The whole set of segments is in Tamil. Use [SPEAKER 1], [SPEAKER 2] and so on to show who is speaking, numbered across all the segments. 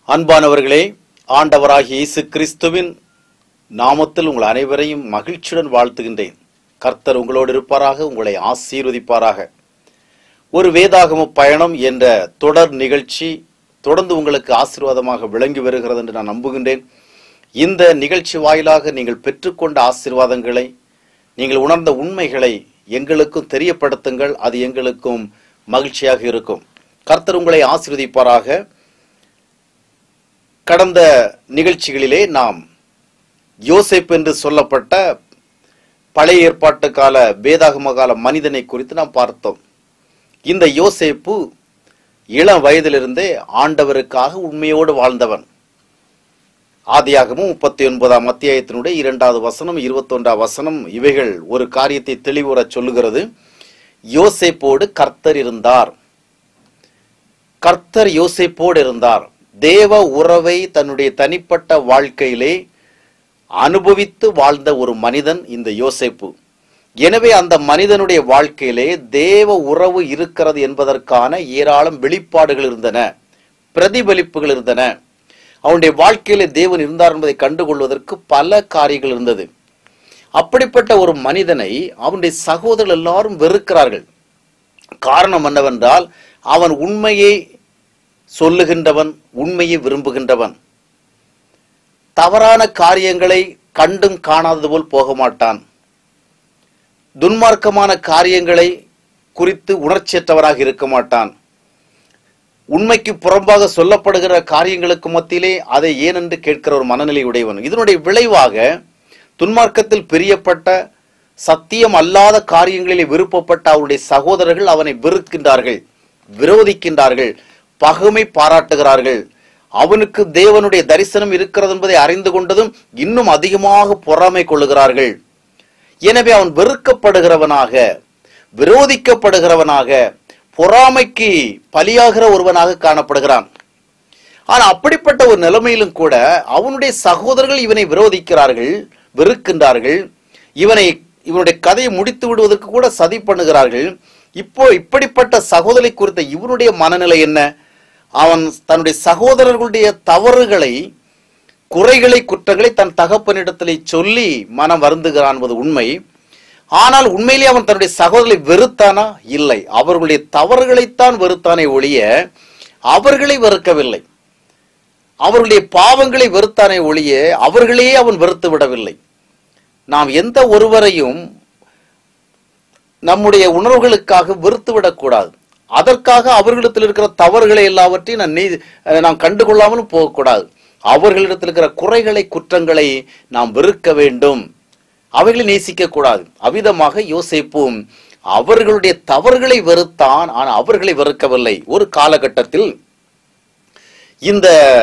[SPEAKER 1] அன்பானவர்களே, ஆண்டவராகிய இயேசு கிறிஸ்துவின் நாமத்தில் உங்கள் அனைவரையும் மகிழ்ச்சியுடன் வாழ்த்துகின்றேன். கர்த்தர் உங்களோடு இருப்பாராக, உங்களை ஆசீர்வதிப்பாராக. ஒரு வேதாகம பயணம் என்ற தொடர் நிகழ்ச்சி தொடர்ந்து உங்களுக்கு ஆசீர்வாதமாக விளங்கி வருகிறது என்று நான் நம்புகின்றேன். இந்த நிகழ்ச்சி வாயிலாக நீங்கள் பெற்றுக்கொண்ட ஆசீர்வாதங்களை, நீங்கள் உணர்ந்த உண்மைகளை எங்களுக்கும் தெரியப்படுத்துங்கள். அது எங்களுக்கும் மகிழ்ச்சியாக இருக்கும். கர்த்தர் உங்களை ஆசீர்வதிப்பாராக. கடந்த நிகழ்ச்சிகளிலே நாம் யோசேப்பு என்று சொல்லப்பட்ட பழைய ஏற்பாட்டு கால வேதாகம கால மனிதனை குறித்து நாம் பார்த்தோம். இந்த யோசேப்பு இளம் வயதிலிருந்தே ஆண்டவருக்காக உண்மையோடு வாழ்ந்தவன். ஆதியாகமம் 39ஆம் அத்தியாயத்தினுடைய 2வது வசனம் 21ஆம் வசனம் இவைகள் ஒரு காரியத்தை தெளிவுற சொல்லுகிறது. யோசேப்போடு கர்த்தர் இருந்தார். கர்த்தர் யோசேப்போடு இருந்தார். தேவ உறவை தன்னுடைய தனிப்பட்ட வாழ்க்கையிலே அனுபவித்து வாழ்ந்த ஒரு மனிதன் இந்த யோசேப்பு. எனவே அந்த மனிதனுடைய வாழ்க்கையிலே தேவ உறவு இருக்கிறது என்பதற்கான ஏராளம் வெளிப்பாடுகள் இருந்தன, பிரதிபலிப்புகள் இருந்தன. அவனுடைய வாழ்க்கையிலே தேவன் இருந்தார் என்பதை கண்டுகொள்வதற்கு பல காரியங்கள் இருந்தது. அப்படிப்பட்ட ஒரு மனிதனை அவனுடைய சகோதரர்கள் எல்லாரும் வெறுக்கிறார்கள். காரணம் என்னவென்றால், அவன் உண்மையை சொல்லுகின்றவன், உண்மையை விரும்புகின்றவன். தவறான காரியங்களை கண்டும் காணாதது போல் போக மாட்டான். துன்மார்க்கமான காரியங்களை குறித்து உணர்ச்சியற்றவராக இருக்க மாட்டான். உண்மைக்கு புறம்பாக சொல்லப்படுகிற காரியங்களுக்கு மத்தியிலே அதை ஏனென்று கேட்கிற ஒரு மனநிலை உடையவன். இதனுடைய விளைவாக துன்மார்க்கத்தில் பிரியப்பட்ட, சத்தியம் அல்லாத காரியங்களிலே விருப்பப்பட்ட அவருடைய சகோதரர்கள் அவனை வெறுக்கின்றார்கள், விரோதிக்கின்றார்கள், பகைமை பாராட்டுகிறார்கள். அவனுக்கு தேவனுடைய தரிசனம் இருக்கிறது என்பதை அறிந்து கொண்டதும் இன்னும் அதிகமாக பொறாமை கொள்ளுகிறார்கள். எனவே அவன் வெறுக்கப்படுகிறவனாக, விரோதிக்கப்படுகிறவனாக, பொறாமைக்கு பலியாகிற ஒருவனாக காணப்படுகிறான். ஆனால் அப்படிப்பட்ட ஒரு நிலைமையிலும் கூட அவனுடைய சகோதரர்கள் இவனை விரோதிக்கிறார்கள், வெறுக்கின்றார்கள். இவனுடைய கதையை முடித்து விடுவதற்கு கூட சதி பண்ணுகிறார்கள். இப்படிப்பட்ட சகோதரை குறித்த இவனுடைய மனநிலை என்ன? அவன் தன்னுடைய சகோதரர்களுடைய தவறுகளை, குறைகளை, குற்றங்களை தன் தகப்பனிடத்திலே சொல்லி மனம் வருந்துகிறான் என்பது உண்மை. ஆனால் உண்மையிலே அவன் தன்னுடைய சகோதரர்களை வெறுத்தானா? இல்லை. அவர்களுடைய தவறுகளைத்தான் வெறுத்தானே ஒழிய அவர்களை வெறுக்கவில்லை. அவர்களுடைய பாவங்களை வெறுத்தானே ஒழிய அவர்களையே அவன் வெறுத்து விடவில்லை. நாம் எந்த ஒருவரையும் நம்முடைய உணர்வுகளுக்காக வெறுத்து விடக்கூடாது. அதற்காக அவர்களிடத்தில் இருக்கிற தவறுகளை எல்லாவற்றையும் நாம் கண்டுகொள்ளாமலும் போகக்கூடாது. அவர்களிடத்தில் இருக்கிற குறைகளை, குற்றங்களை நாம் வெறுக்க வேண்டும், அவைகளை நேசிக்க கூடாது. அவ்விதமாக யோசேப்பும் அவர்களுடைய தவறுகளை வெறுத்தான், ஆனால் அவர்களை வெறுக்கவில்லை. ஒரு காலகட்டத்தில் இந்த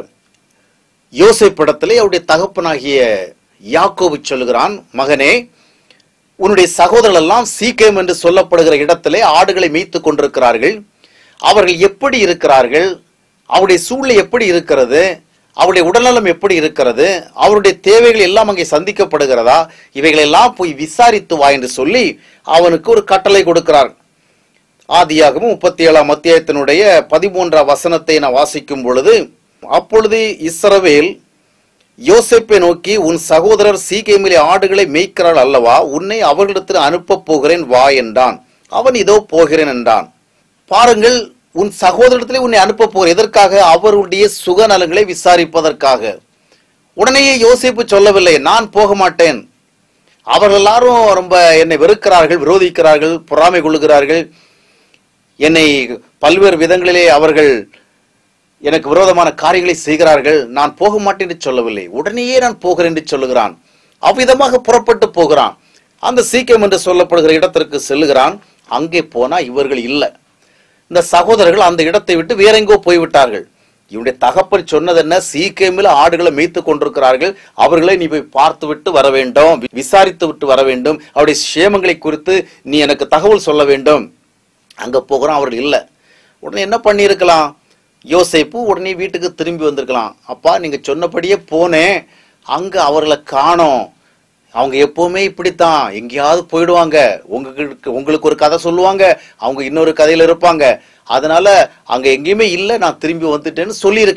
[SPEAKER 1] யோசேப்பிடத்திலே அவருடைய தகப்பனாகிய யாக்கோபு சொல்லுகிறான், மகனே, உன்னுடைய சகோதரர்கள் எல்லாம் சீக்கேம் என்று சொல்லப்படுகிற இடத்திலே ஆடுகளை மேய்த்து கொண்டிருக்கிறார்கள். அவர்கள் எப்படி இருக்கிறார்கள்? அவருடைய சூழ்நிலை எப்படி இருக்கிறது? அவருடைய உடல்நலம் எப்படி இருக்கிறது? அவருடைய தேவைகள் எல்லாம் அங்கே சந்திக்கப்படுகிறதா? இவைகளெல்லாம் போய் விசாரித்து வா என்று சொல்லி அவனுக்கு ஒரு கட்டளை கொடுக்கிறார். ஆதியாகமம் 37ஆம் அத்தியாயத்தினுடைய 13ஆம் வசனத்தை நான் வாசிக்கும் பொழுது, அப்பொழுது இஸ்ரவேல் யோசேப்பை நோக்கி, உன் சகோதரர் சீகேமிலே ஆடுகளை மேய்க்கிறாள் அல்லவா? உன்னை அவர்களிடத்தில் அனுப்ப போகிறேன், வா என்றான். அவன் இதோ போகிறேன் என்றான். பாருங்கள், உன் சகோதரத்திலே உன்னை அனுப்ப போகிறேன். எதற்காக? அவருடைய சுகநலங்களை விசாரிப்பதற்காக. உடனேயே யோசேப்பு சொல்லவில்லை, நான் போக மாட்டேன், அவர்கள் எல்லாரும் ரொம்ப என்னை வெறுக்கிறார்கள், விரோதிக்கிறார்கள், பொறாமை கொள்ளுகிறார்கள், என்னை பல்வேறு விதங்களிலே அவர்கள் எனக்கு விரோதமான காரியங்களை செய்கிறார்கள், நான் போக மாட்டேன் என்று சொல்லவில்லை. உடனேயே நான் போகிறேன் என்று சொல்லுகிறான். அவ்விதமாக புறப்பட்டு போகிறான். அந்த சீக்கிரம் என்று சொல்லப்படுகிற இடத்திற்கு செல்லுகிறான். அங்கே போனா இவர்கள் இல்லை. இந்த சகோதரர்கள் அந்த இடத்தை விட்டு வேற எங்கோ போய்விட்டார்கள். இவனுடைய தகப்பன் சொன்னது என்ன? சீக்கிரமில் ஆடுகளை மேய்த்து கொண்டிருக்கிறார்கள், அவர்களை நீ போய் பார்த்து விட்டு வர வேண்டும், விசாரித்து விட்டு வர வேண்டும், அவருடைய சேமங்களை குறித்து நீ எனக்கு தகவல் சொல்ல வேண்டும். அங்க போகிறான், அவர்கள் இல்லை. உடனே என்ன பண்ணியிருக்கலாம்? யோசேப்பு உடனே வீட்டுக்கு திரும்பி வந்திருக்கலாம். அப்பா, நீங்க சொன்னபடியே போனேன், அங்க அவர்களை காணோம், அவங்க எப்பவுமே இப்படித்தான், எங்கேயாவது போயிடுவாங்க, உங்களுக்கு ஒரு கதை சொல்லுவாங்க, அவங்க இன்னொரு கதையில இருப்பாங்க, அதனால அங்க எங்கேயுமே இல்லை, நான் திரும்பி வந்துட்டேன்னு சொல்லி இருக்கலாம்.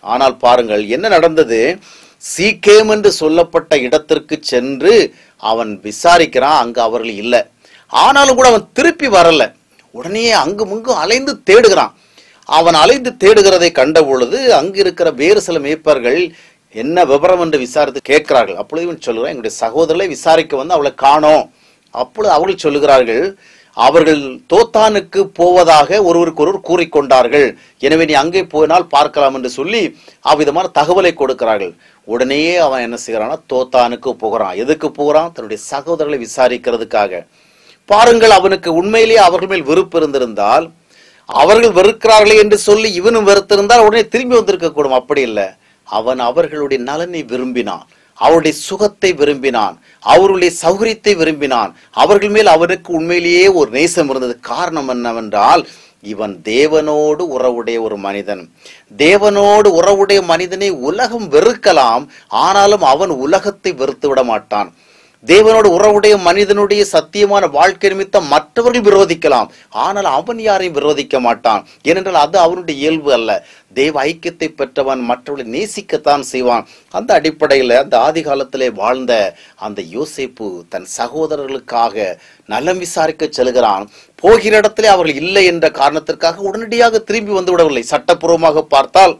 [SPEAKER 1] ஆனால் பாருங்கள் என்ன நடந்தது. சீக்கேம் என்று சொல்லப்பட்ட இடத்திற்கு சென்று அவன் விசாரிக்கிறான். அங்கு அவர்கள் இல்லை. ஆனாலும் கூட அவன் திருப்பி வரல. உடனே அங்குமுங்கும் அலைந்து தேடுகிறான். அவன் அலைந்து தேடுகிறதை கண்ட பொழுது அங்கு இருக்கிற வேறு சில மேய்ப்பர்கள் என்ன விவரம் என்று விசாரித்து கேட்கிறார்கள். அப்பொழுது இவன் சொல்லுகிறான், எங்களுடைய சகோதரர்களை விசாரிக்க வந்து அவளை காணோம். அப்பொழுது அவர்கள் சொல்லுகிறார்கள், அவர்கள் தோத்தானுக்கு போவதாக ஒருவருக்கொருவர் கூறிக்கொண்டார்கள், எனவே நீ அங்கே போனால் பார்க்கலாம் என்று சொல்லி அவ்விதமான தகவலை கொடுக்கிறார்கள். உடனே அவன் என்ன செய்யறான்னா தோத்தானுக்கு போகிறான். எதுக்கு போகிறான்? தன்னுடைய சகோதரர்களை விசாரிக்கிறதுக்காக. பாருங்கள், அவனுக்கு உண்மையிலேயே அவர்கள் மேல் வெறுப்பு இருந்திருந்தால், அவர்கள் வெறுக்கிறார்களே என்று சொல்லி இவனும் வெறுத்திருந்தால் உடனே திரும்பி வந்திருக்க கூடும். அப்படி இல்லை. அவன் அவர்களுடைய நலனை விரும்பினான், அவருடைய சுகத்தை விரும்பினான், அவருடைய சௌகரியத்தை விரும்பினான். அவர்கள் மேல் அவனுக்கு உண்மையிலேயே ஒரு நேசம் இருந்தது. காரணம் என்னவென்றால், இவன் தேவனோடு உறவுடைய ஒரு மனிதன். தேவனோடு உறவுடைய மனிதனை உலகம் வெறுக்கலாம், ஆனாலும் அவன் உலகத்தை வெறுத்து விட மாட்டான். தேவனோடு உறவுடைய மனிதனுடைய சத்தியமான வாழ்க்கை நிமித்தம் மற்றவர்கள் விரோதிக்கலாம், ஆனால் அவன் யாரையும் விரோதிக்க மாட்டான். ஏனென்றால் அது அவனுடைய இயல்பு அல்ல. தேவ ஐக்கியத்தை பெற்றவன் மற்றவர்களை நேசிக்கத்தான் செய்வான். அந்த அடிப்படையில் அந்த ஆதி காலத்திலே வாழ்ந்த அந்த யோசேப்பு தன் சகோதரர்களுக்காக நலம் விசாரிக்க செல்கிறான். போகிற இடத்திலே அவர்கள் இல்லை என்ற காரணத்திற்காக உடனடியாக திரும்பி வந்து விடவில்லை. சட்டப்பூர்வமாக பார்த்தால்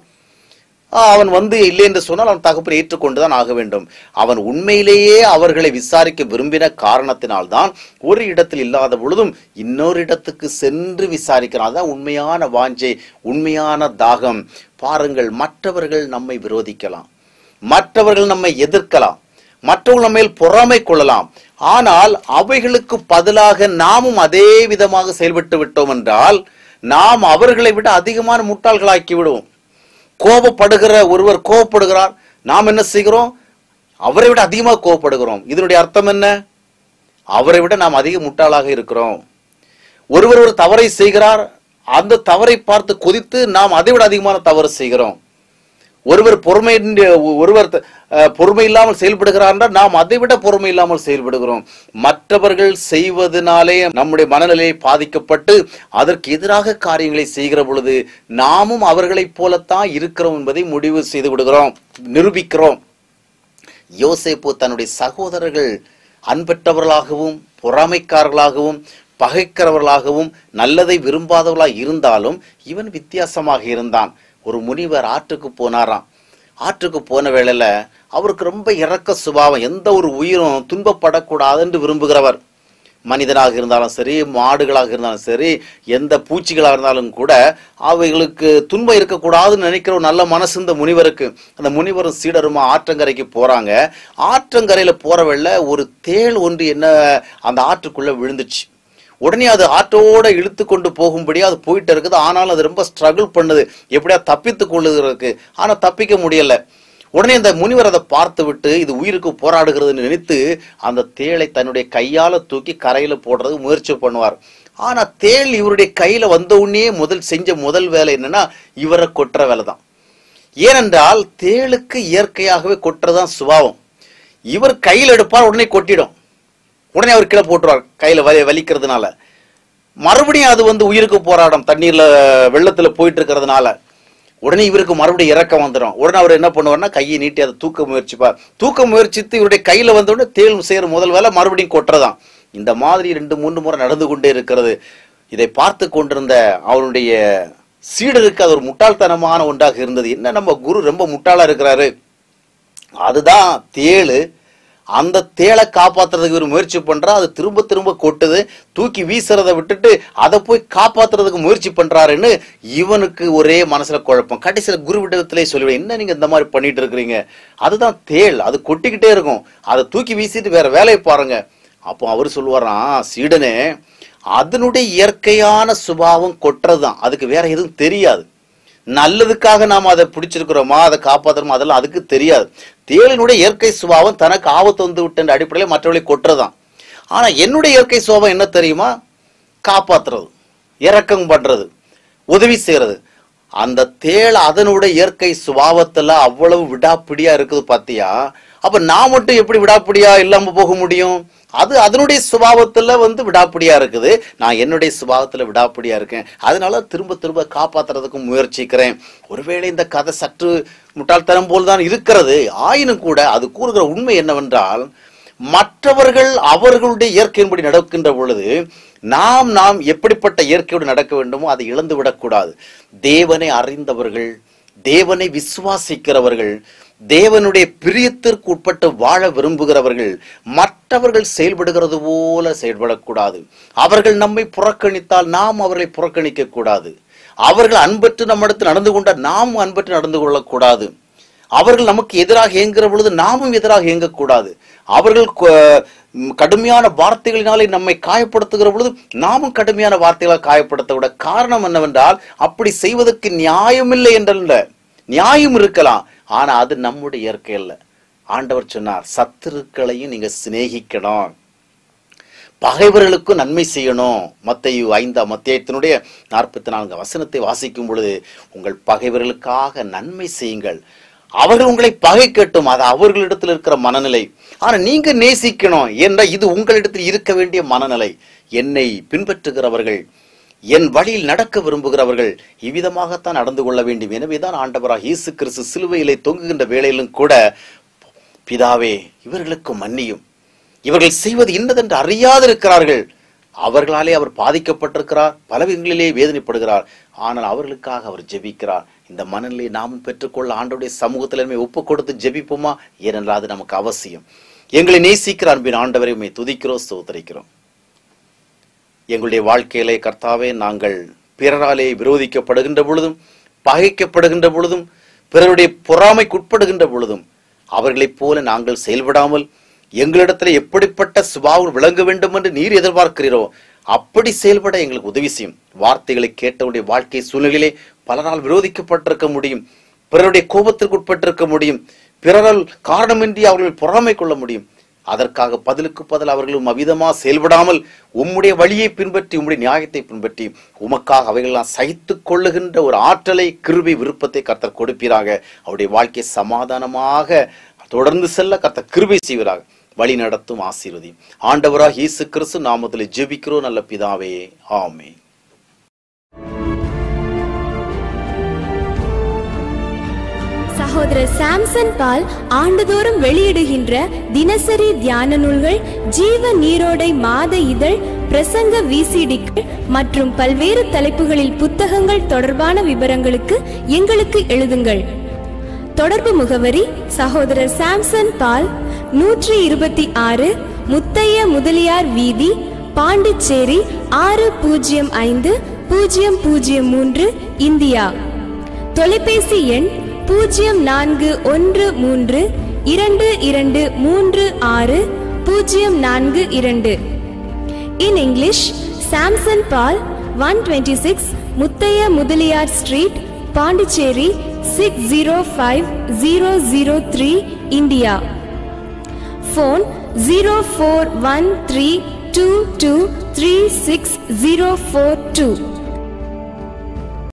[SPEAKER 1] அவன் வந்து இல்லை என்று சொன்னால் அவன் தகப்பனை ஏற்றுக்கொண்டுதான் ஆக வேண்டும். அவன் உண்மையிலேயே அவர்களை விசாரிக்க விரும்பின காரணத்தினால்தான் ஒரு இடத்தில் இல்லாத பொழுதும் இன்னொரு இடத்துக்கு சென்று விசாரிக்கிறான். அதான் உண்மையான வாஞ்சை, உண்மையான தாகம். பாருங்கள், மற்றவர்கள் நம்மை விரோதிக்கலாம், மற்றவர்கள் நம்மை எதிர்க்கலாம், மற்றவர்கள் நம்ம மேல் பொறாமை கொள்ளலாம். ஆனால் அவைகளுக்கு பதிலாக நாமும் அதே விதமாக செயல்பட்டு விட்டோம் என்றால் நாம் அவர்களை விட அதிகமான முட்டாள்களாக்கி விடுவோம். கோபப்படுகிற ஒருவர் கோபப்படுகிறார், நாம் என்ன செய்கிறோம்? அவரை விட அதிகமாக கோபப்படுகிறோம். இதனுடைய அர்த்தம் என்ன? அவரை விட நாம் அதிக முட்டாளாக இருக்கிறோம். ஒருவர் ஒரு தவறை செய்கிறார், அந்த தவறை பார்த்து கொதித்து நாம் அதை விட அதிகமான தவறு செய்கிறோம். ஒருவர் பொறுமை இல்லாமல் செயல்படுகிறார் என்றால் நாம் அதை விட பொறுமை இல்லாமல் செயல்படுகிறோம். மற்றவர்கள் செய்வதனாலே நம்முடைய மனநிலையை பாதிக்கப்பட்டு அதற்கு எதிராக காரியங்களை செய்கிற பொழுது நாமும் அவர்களைப் போலத்தான் இருக்கிறோம் என்பதை முடிவு செய்து விடுகிறோம், நிரூபிக்கிறோம். யோசேப்பு தன்னுடைய சகோதரர்கள் அன்பற்றவர்களாகவும் பொறாமைக்காரர்களாகவும் பகைக்கிறவர்களாகவும் நல்லதை விரும்பாதவர்களாக இருந்தாலும் இவன் வித்தியாசமாக இருந்தான். ஒரு முனிவர் ஆற்றுக்கு போனாராம். ஆற்றுக்கு போன வேளையில அவருக்கு ரொம்ப இரக்க சுபாவம். எந்த ஒரு உயிரும் துன்பப்படக்கூடாது என்று விரும்புகிறவர். மனிதனாக இருந்தாலும் சரி, மாடுகளாக இருந்தாலும் சரி, எந்த பூச்சிகளாக இருந்தாலும் கூட அவைகளுக்கு துன்பம் இருக்கக்கூடாதுன்னு நினைக்கிற ஒரு நல்ல மனசு இந்த முனிவருக்கு. அந்த முனிவரும் சீடருமா ஆற்றங்கரைக்கு போறாங்க. ஆற்றங்கரையில போற வேளையில ஒரு தேள் ஒன்று என்ன அந்த ஆற்றுக்குள்ள விழுந்துச்சு. உடனே அது ஆற்றோட இழுத்து கொண்டு போகும்படி அது போயிட்டு இருக்குது. ஆனாலும் அது ரொம்ப ஸ்ட்ரகிள் பண்ணுது, எப்படியா தப்பித்து கொள்ளுகிறதுக்கு. ஆனா தப்பிக்க முடியல. உடனே இந்த முனிவர் அதை பார்த்து விட்டு இது உயிருக்கு போராடுகிறதுன்னு நினைத்து அந்த தேளை தன்னுடைய கையால தூக்கி கரையில போடுறதுக்கு முயற்சி பண்ணுவார். ஆனா தேள் இவருடைய கையில வந்த உடனே செஞ்ச முதல் வேலை என்னன்னா இவரை கொட்டுற வேலை தான். ஏனென்றால் தேளுக்கு இயற்கையாகவே கொட்டுறதுதான் சுபாவம். இவர் கையில் எடுப்பார், உடனே கொட்டிடும். உடனே அவர் கீழே போட்டுருவார் கையில வலிக்கிறதுனால. மறுபடியும் அது உயிருக்கு போராடும், தண்ணீர்ல வெள்ளத்துல போயிட்டு இருக்கிறதுனால. உடனே இவருக்கு மறுபடியும் இறக்கம் வந்துடும். உடனே அவர் என்ன பண்ணுவார்னா கையை நீட்டி அதை தூக்க முயற்சிப்பார். தூக்க முயற்சித்து இவருடைய கையில வந்த உடனே தேள் செய்யற முதல் வேலை மறுபடியும் கொட்டுறதான். இந்த மாதிரி 2-3 முறை நடந்து கொண்டே இருக்கிறது. இதை பார்த்து கொண்டிருந்த அவருடைய சீடருக்கு அது ஒரு முட்டாள்தனமான ஒன்றாக இருந்தது. என்ன நம்ம குரு ரொம்ப முட்டாளா இருக்கிறாரு. அதுதான் தேளு. அந்த தேளை காப்பாத்துறதுக்கு இவர் முயற்சி பண்றா, அது திரும்ப திரும்ப கொட்டுது. தூக்கி வீசுறதை விட்டுட்டு அதை போய் காப்பாத்துறதுக்கு முயற்சி பண்றாருன்னு இவனுக்கு ஒரே மனசுல குழப்பம். கடைசியில குரு விடத்திலே சொல்லுவேன், என்ன நீங்க இந்த மாதிரி பண்ணிட்டு இருக்கிறீங்க? அதுதான் தேள், அது கொட்டிக்கிட்டே இருக்கும், அதை தூக்கி வீசிட்டு வேற வேலையை பாருங்க. அப்போ அவர் சொல்லுவாராம், சீடனே, அதனுடைய இயற்கையான சுபாவம் கொட்டுறதுதான், அதுக்கு வேற எதுவும் தெரியாது. நல்லதுக்காக நாம் அதை பிடிச்சிருக்கிறோமா, அதை காப்பாற்றுறோமா, அதெல்லாம் அதுக்கு தெரியாது. தேளினுடைய இயற்கை சுபாவம் தனக்கு ஆபத்து வந்து விட்ட அடிப்படையில் மற்றவர்களை கொட்டுறதுதான். ஆனா என்னுடைய இயற்கை சுபாவம் என்ன தெரியுமா? காப்பாற்றுறது, இரக்கம் பண்றது, உதவி செய்யறது. அந்த தேள் அதனுடைய இயற்கை சுபாவத்துல அவ்வளவு விடாப்பிடியா இருக்குது பாத்தியா? அப்ப நான் மட்டும் எப்படி விடாப்பிடியா இல்லாம போக முடியும்? அது அதனுடைய சுபாவத்துல விடாப்பிடியா இருக்குது. நான் என்னுடைய சுபாவத்துல விடாப்பிடியா இருக்கேன். அதனால திரும்ப திரும்ப காப்பாத்துறதுக்கு முயற்சிக்கிறேன். ஒருவேளை இந்த கதை சற்று முட்டாள்தனம் போல்தான் இருக்கிறது. ஆயினும் கூட அது கூறுகிற உண்மை என்னவென்றால், மற்றவர்கள் அவர்களுடைய இயற்கையின்படி நடக்கின்ற பொழுது நாம் எப்படிப்பட்ட இயற்கையோடு நடக்க வேண்டுமோ அதை இழந்து விடக்கூடாது. தேவனை அறிந்தவர்கள், தேவனை விசுவாசிக்கிறவர்கள், தேவனுடைய பிரியத்திற்கு உட்பட்டு வாழ விரும்புகிறவர்கள் மற்றவர்கள் செயல்படுகிறது போல செயல்படக்கூடாது. அவர்கள் நம்மை புறக்கணித்தால் நாம் அவர்களை புறக்கணிக்க கூடாது. அவர்கள் அன்பற்று நம்மிடத்தில் நடந்து கொண்டால் நாம் அன்பற்று நடந்து கொள்ளக்கூடாது. அவர்கள் நமக்கு எதிராக இயங்குகிற பொழுது நாமும் எதிராக இயங்கக்கூடாது. அவர்கள் கடுமையான வார்த்தைகளினாலே நம்மை காயப்படுத்துகிற பொழுது நாமும் கடுமையான வார்த்தைகளால் காயப்படுத்த விட. காரணம் என்னவென்றால், அப்படி செய்வதற்கு நியாயமில்லை என்றல்ல, நியாயம் இருக்கலாம், ஆனா அது நம்முடைய இயற்கை அல்ல. ஆண்டவர் சொன்னார், சத்துருக்களையும் நீங்க சிநேகிக்கணும், பகைவர்களுக்கும் நன்மை செய்யணும். மத்தேயு 5ஆம் அத்தியாயத்தினுடைய 44 வசனத்தை வாசிக்கும் பொழுது, உங்கள் பகைவர்களுக்காக நன்மை செய்யுங்கள், அவர்கள் உங்களை பகைக்கட்டும். அது அவர்களிடத்தில் இருக்கிற மனநிலை. ஆனா நீங்க நேசிக்கணும் என்ற இது உங்களிடத்தில் இருக்க வேண்டிய மனநிலை. என்னை பின்பற்றுகிறவர்கள், என் வழியில் நடக்க விரும்புகிறவர்கள் இவ்விதமாகத்தான் நடந்து கொள்ள வேண்டும். எனவேதான் ஆண்டவராக இயேசு கிறிஸ்து சிலுவையிலே தொங்குகின்ற வேளையிலும் கூட, பிதாவே இவர்களுக்கு மன்னியும், இவர்கள் செய்வது இன்னதென்று அறியாதிருக்கிறார்கள். அவர்களாலே அவர் பாதிக்கப்பட்டிருக்கிறார், பலவிதங்களிலே வேதனைப்படுகிறார், ஆனால் அவர்களுக்காக அவர் ஜெபிக்கிறார். இந்த மனநிலையை நாமும் பெற்றுக்கொள்ள ஆண்டவருடைய சமூகத்தில் ஒப்பு கொடுத்து ஜெபிப்போமா? ஏனென்றால் அது நமக்கு அவசியம். எங்களை நேசிக்கிற அன்பின் ஆண்டவரை உம்மை துதிக்கிறோம், ஸ்தோத்திரிக்கிறோம். எங்களுடைய வாழ்க்கையிலே கர்த்தாவே, நாங்கள் பிறராலே விரோதிக்கப்படுகின்ற பொழுதும், பகைக்கப்படுகின்ற பொழுதும், பிறருடைய பொறாமைக்குட்படுகின்ற பொழுதும் அவர்களைப் போல நாங்கள் செயல்படாமல் எங்களிடத்துல எப்படிப்பட்ட சுபாவம் விளங்க வேண்டும் என்று நீர் எதிர்பார்க்கிறீரோ அப்படி செயல்பட எங்களுக்கு உதவி செய்யும். வார்த்தைகளை கேட்டவுடைய வாழ்க்கை சூழ்நிலையிலே பலரால் விரோதிக்கப்பட்டிருக்க முடியும், பிறருடைய கோபத்திற்கு உட்பட்டிருக்க முடியும், பிறரால் காரணமின்றி அவர்கள் பொறாமை கொள்ள முடியும். அதற்காக பதிலுக்கு பதில் அவர்களும் அவ்விதமா செயல்படாமல் உம்முடைய வழியை பின்பற்றி, உம்முடைய நியாயத்தை பின்பற்றி உமக்காக அவைகளெல்லாம் சகித்து கொள்ளுகின்ற ஒரு ஆற்றலை, கிருபை, விருப்பத்தை கர்த்தர் கொடுப்பீராக. அவருடைய வாழ்க்கை சமாதானமாக தொடர்ந்து செல்ல கர்த்தர் கிருபை செய்வீராக. வழி நடத்தும் ஆசீர்வதி. ஆண்டவராக இயேசு கிறிஸ்து நாமத்தில் ஜெபிக்கிறோம் நல்ல பிதாவே, ஆமென்.
[SPEAKER 2] சகோதரர் சாம்சன் பால் ஆண்டுதோறும் வெளியிடுகின்ற தினசரி தியான நூல்கள், ஜீவ நீரோடை மாத இதழ், பிரசங்க விசிடிக்கள் மற்றும் பல்வேறு தலைப்புகளில் புத்தகங்கள் தொடர்பான விவரங்களுக்கு எங்களுக்கு எழுதுங்கள். தொடர்பு முகவரி: சகோதரர் சாம்சன் பால், 126 முத்தைய முதலியார் வீதி, பாண்டிச்சேரி 605003, இந்தியா. தொலைபேசி எண் 0413360442. In English, Samson Paul, 126 Muthaiya Mudaliar street, Pondicherry 605003, India. Phone 041322360442.